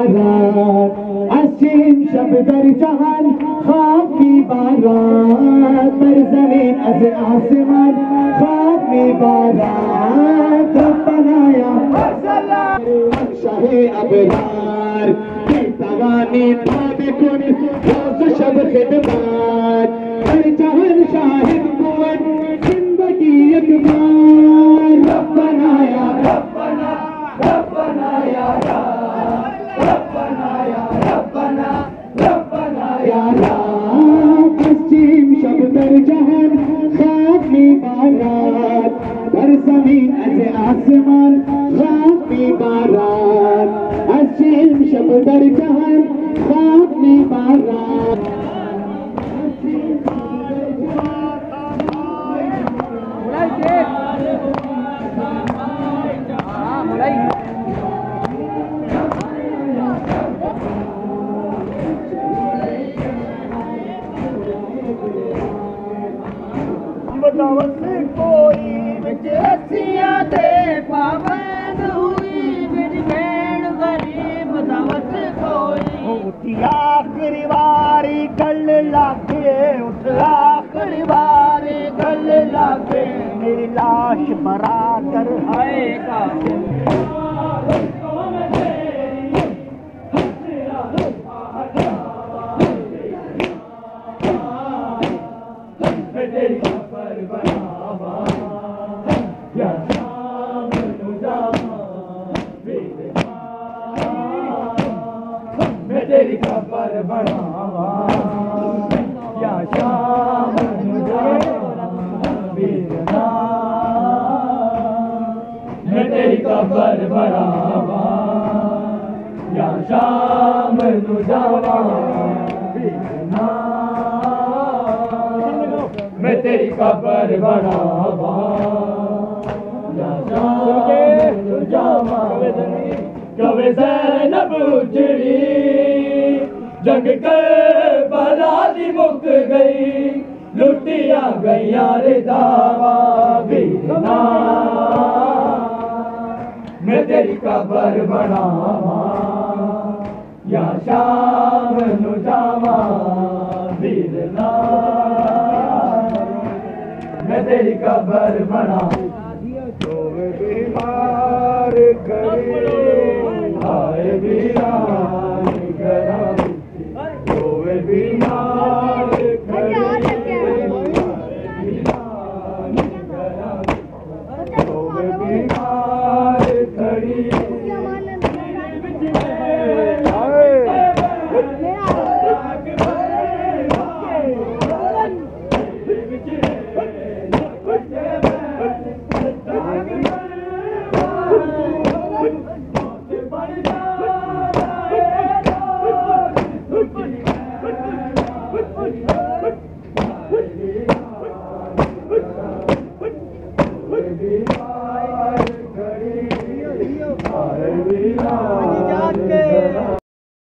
बारात असीम शब दर जहान खाकी बारात पर जमीन अज आसमान खाकी बारात बनाया शाहे अबरार तवानी ताबे कुन रोज शब खिदमत हर जहान शाहिद कुवत जिंदगी एक बार रब्बना या रब्बना रब्बना या रब्बना या रब्बना रब्बना या पश्चिम शब दर जहान खाक में बारात हर जमीन अज़ आसमान खाक में बारात पश्चिम शब दर जहान खाक में बारात बदावत कोई बिच रस्सियां ते पाबंद हुई बिच भेड़ गरीब बदावत कोई उठी आखिरी बारी गल लागे उठ आखिरी बारी गल लागे मेरी लाश बरादर है कातिल तेरी खबर बनावा या शाम बीरना मैं तेरी खबर बनावा या शाम जावा बीरना मैं तेरी खबर बनावा या शाम जावा कवे ज़ैनब उजड़ी जग कर बरादी मुक गई लुटिया गईया रे दावा बीना मैं तेरी कबर बनावा या शाम नु जावा बीना मैं तेरी कबर बना तो बीमार करे आए बीरान करा तोवे बीमार करे बीरान करा तोवे बीमार खड़ी Hare